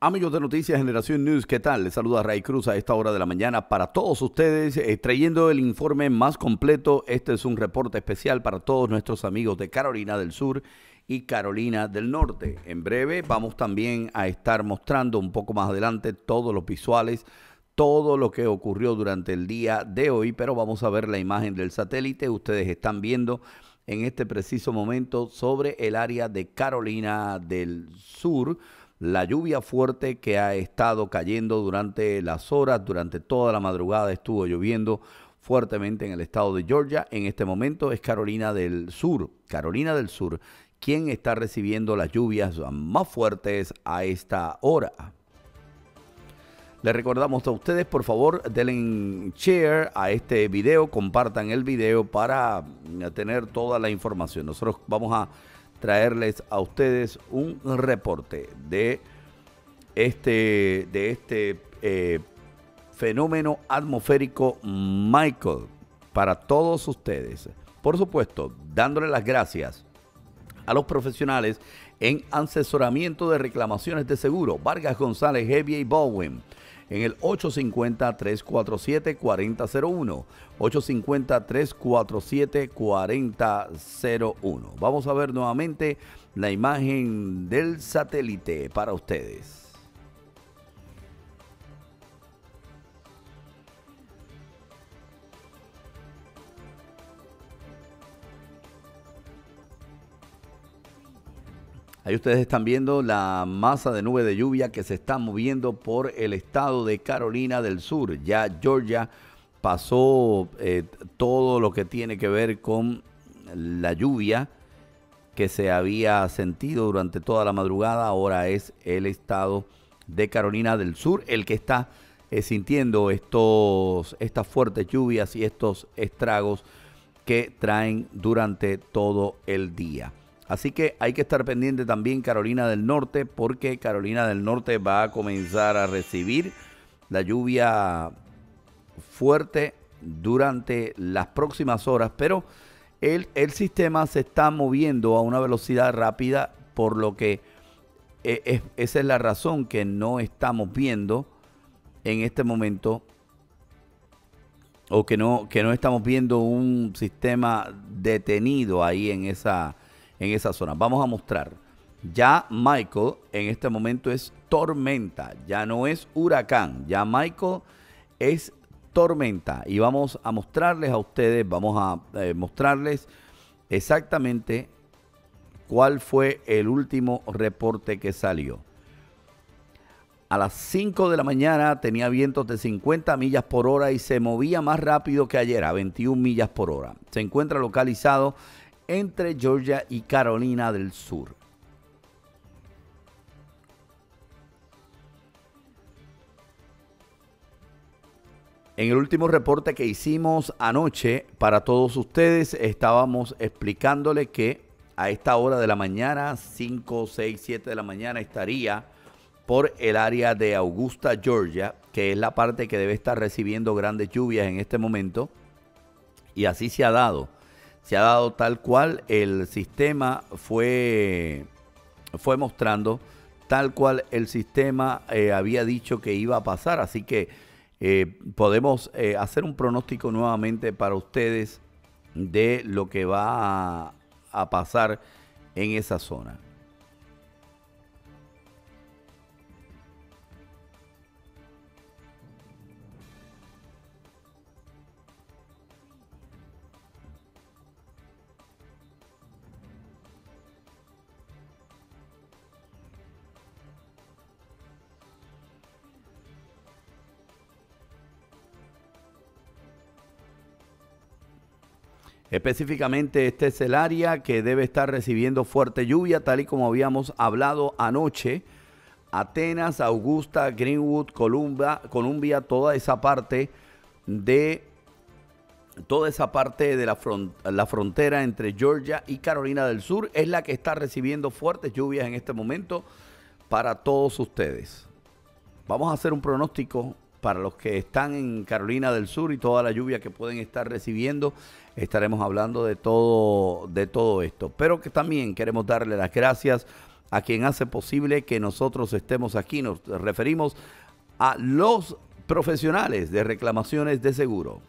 Amigos de Noticias Generación News, ¿qué tal? Les saluda Ray Cruz a esta hora de la mañana para todos ustedes, trayendo el informe más completo. Este es un reporte especial para todos nuestros amigos de Carolina del Sur y Carolina del Norte. En breve vamos también a estar mostrando un poco más adelante todos los visuales, todo lo que ocurrió durante el día de hoy, pero vamos a ver la imagen del satélite. Ustedes están viendo en este preciso momento sobre el área de Carolina del Sur, la lluvia fuerte que ha estado cayendo durante las horas, durante toda la madrugada estuvo lloviendo fuertemente en el estado de Georgia. En este momento es Carolina del Sur, quien está recibiendo las lluvias más fuertes a esta hora. Les recordamos a ustedes, por favor, denle share a este video, compartan el video para tener toda la información. Nosotros vamos a traerles a ustedes un reporte de este fenómeno atmosférico Michael para todos ustedes. Por supuesto, dándole las gracias a los profesionales en asesoramiento de reclamaciones de seguro, Vargas González, Heavy y Baldwin, en el 850-347-4001, 850-347-4001. Vamos a ver nuevamente la imagen del satélite para ustedes. Ahí ustedes están viendo la masa de nube de lluvia que se está moviendo por el estado de Carolina del Sur. Ya Georgia pasó todo lo que tiene que ver con la lluvia que se había sentido durante toda la madrugada. Ahora es el estado de Carolina del Sur el que está sintiendo estas fuertes lluvias y estos estragos que traen durante todo el día. Así que hay que estar pendiente también Carolina del Norte, porque Carolina del Norte va a comenzar a recibir la lluvia fuerte durante las próximas horas, pero el sistema se está moviendo a una velocidad rápida, por lo que esa es la razón que no estamos viendo en este momento, o que no estamos viendo un sistema detenido ahí en esa zona. Vamos a mostrar. Ya Michael en este momento es tormenta, ya no es huracán, ya Michael es tormenta. Y vamos a mostrarles a ustedes, mostrarles exactamente cuál fue el último reporte que salió. A las 5 de la mañana tenía vientos de 50 millas por hora y se movía más rápido que ayer, a 21 millas por hora. Se encuentra localizado entre Georgia y Carolina del Sur. En el último reporte que hicimos anoche para todos ustedes, estábamos explicándole que a esta hora de la mañana, 5, 6, 7 de la mañana, estaría por el área de Augusta, Georgia, que es la parte que debe estar recibiendo grandes lluvias en este momento. Y así se ha dado. Se ha dado tal cual el sistema fue mostrando, tal cual el sistema había dicho que iba a pasar. Así que podemos hacer un pronóstico nuevamente para ustedes de lo que va a pasar en esa zona. Específicamente este es el área que debe estar recibiendo fuerte lluvia, tal y como habíamos hablado anoche. Atenas, Augusta, Greenwood, Columbia, toda esa parte de la frontera entre Georgia y Carolina del Sur es la que está recibiendo fuertes lluvias en este momento para todos ustedes. Vamos a hacer un pronóstico para los que están en Carolina del Sur y toda la lluvia que pueden estar recibiendo. Estaremos hablando de todo esto, pero que también queremos darle las gracias a quien hace posible que nosotros estemos aquí. Nos referimos a los profesionales de reclamaciones de seguro.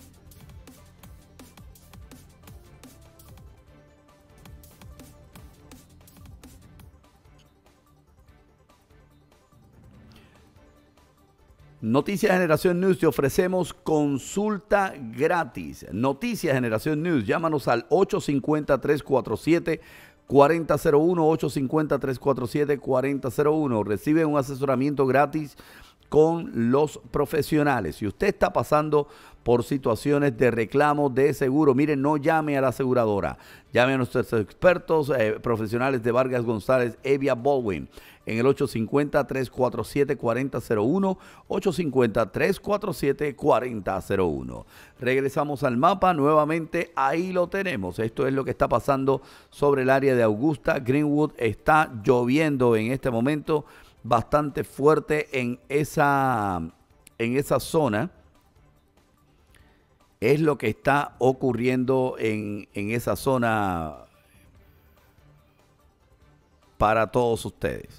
Noticias Generación News, te ofrecemos consulta gratis. Noticias Generación News, llámanos al 850-347-4001, 850-347-4001. Recibe un asesoramiento gratis con los profesionales. Si usted está pasando por situaciones de reclamo de seguro, miren, no llame a la aseguradora. Llame a nuestros expertos profesionales de Vargas González, Evia Baldwin, en el 850-347-4001, 850-347-4001. Regresamos al mapa, nuevamente ahí lo tenemos. Esto es lo que está pasando sobre el área de Augusta, Greenwood. Está lloviendo en este momento bastante fuerte en esa zona. Es lo que está ocurriendo en esa zona para todos ustedes.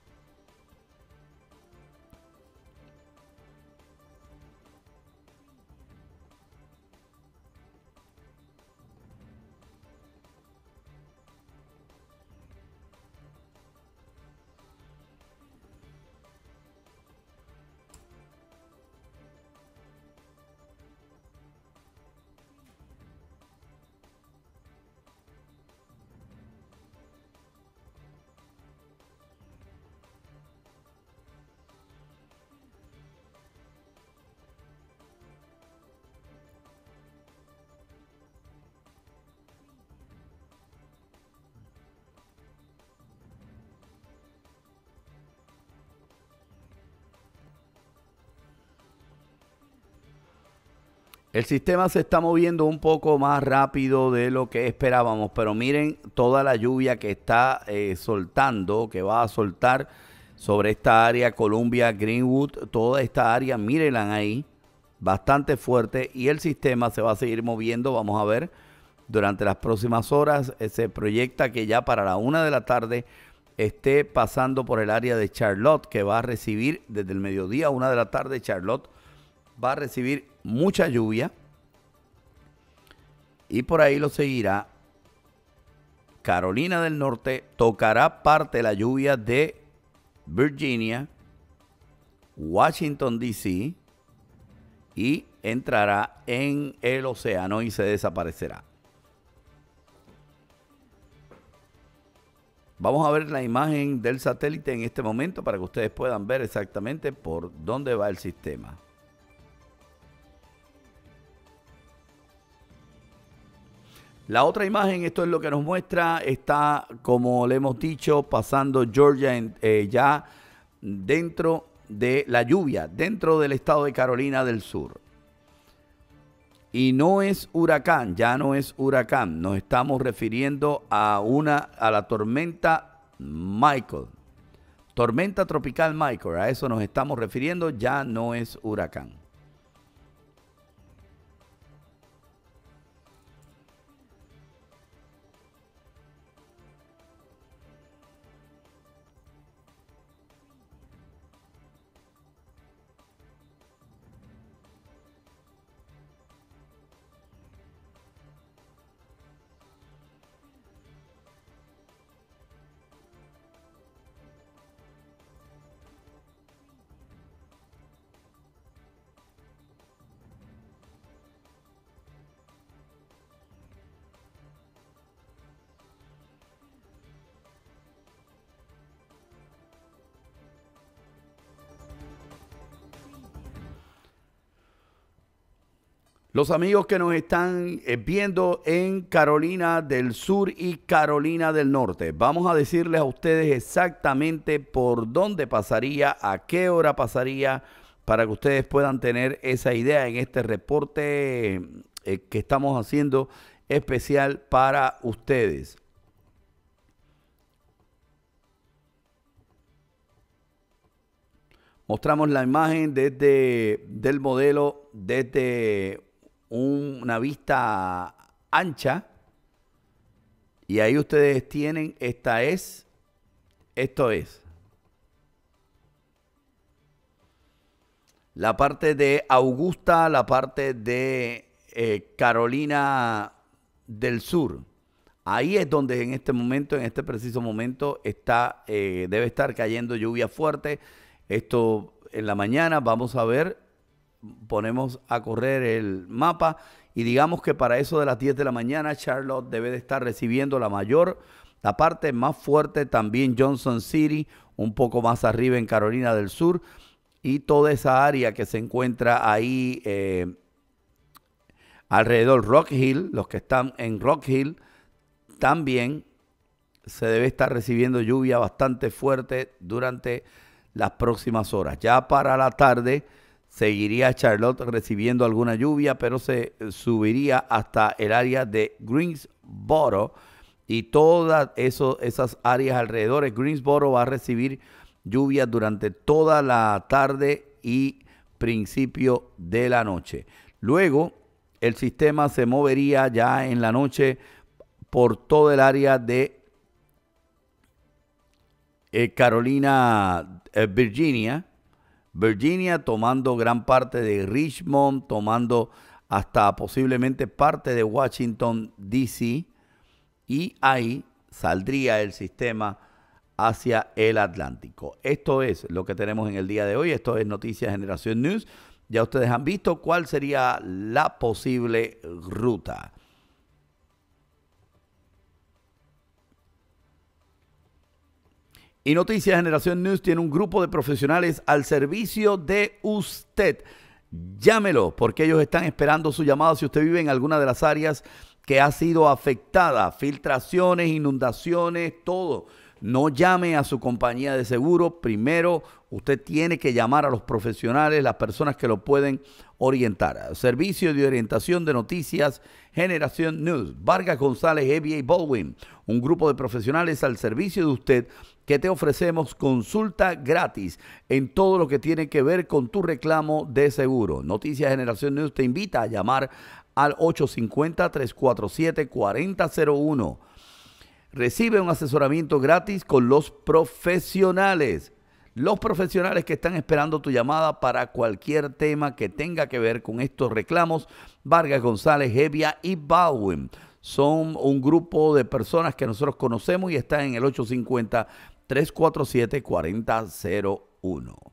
El sistema se está moviendo un poco más rápido de lo que esperábamos, pero miren toda la lluvia que está soltando, que va a soltar sobre esta área, Columbia, Greenwood, toda esta área, mírenla ahí, bastante fuerte, y el sistema se va a seguir moviendo. Vamos a ver durante las próximas horas. Se proyecta que ya para la 1 de la tarde esté pasando por el área de Charlotte, que va a recibir desde el mediodía a 1 de la tarde. Charlotte va a recibir mucha lluvia y por ahí lo seguirá Carolina del Norte. Tocará parte de la lluvia de Virginia, Washington DC, y entrará en el océano y se desaparecerá. Vamos a ver la imagen del satélite en este momento para que ustedes puedan ver exactamente por dónde va el sistema. La otra imagen, esto es lo que nos muestra, está, como le hemos dicho, pasando Georgia ya dentro de la lluvia, dentro del estado de Carolina del Sur. Y no es huracán, ya no es huracán, nos estamos refiriendo a la tormenta Michael. Tormenta tropical Michael, a eso nos estamos refiriendo, ya no es huracán. Los amigos que nos están viendo en Carolina del Sur y Carolina del Norte, vamos a decirles a ustedes exactamente por dónde pasaría, a qué hora pasaría, para que ustedes puedan tener esa idea en este reporte que estamos haciendo especial para ustedes. Mostramos la imagen del modelo desde una vista ancha, y ahí ustedes tienen, esta es Esto es la parte de Augusta, la parte de Carolina del Sur. Ahí es donde en este momento, en este preciso momento, debe estar cayendo lluvia fuerte. Esto en la mañana, vamos a ver, ponemos a correr el mapa y digamos que para eso de las 10 de la mañana, Charlotte debe de estar recibiendo la parte más fuerte, también Johnson City, un poco más arriba en Carolina del Sur, y toda esa área que se encuentra ahí alrededor Rock Hill, los que están en Rock Hill, también se debe estar recibiendo lluvia bastante fuerte durante las próximas horas. Ya para la tarde seguiría Charlotte recibiendo alguna lluvia, pero se subiría hasta el área de Greensboro y todas esas áreas alrededor. Greensboro va a recibir lluvias durante toda la tarde y principio de la noche. Luego el sistema se movería ya en la noche por todo el área de Virginia, tomando gran parte de Richmond, tomando hasta posiblemente parte de Washington, D.C., y ahí saldría el sistema hacia el Atlántico. Esto es lo que tenemos en el día de hoy. Esto es Noticias Generación News. Ya ustedes han visto cuál sería la posible ruta. Y Noticias Generación News tiene un grupo de profesionales al servicio de usted. Llámelo, porque ellos están esperando su llamada si usted vive en alguna de las áreas que ha sido afectada, filtraciones, inundaciones, todo. No llame a su compañía de seguro. Primero, usted tiene que llamar a los profesionales, las personas que lo pueden orientar. Servicio de orientación de Noticias Generación News. Vargas González, EBA Baldwin. Un grupo de profesionales al servicio de usted que te ofrecemos consulta gratis en todo lo que tiene que ver con tu reclamo de seguro. Noticias Generación News te invita a llamar al 850-347-4001. Recibe un asesoramiento gratis con los profesionales. Los profesionales que están esperando tu llamada para cualquier tema que tenga que ver con estos reclamos. Vargas González, Hevia y Baldwin. Son un grupo de personas que nosotros conocemos y están en el 850-347-4001.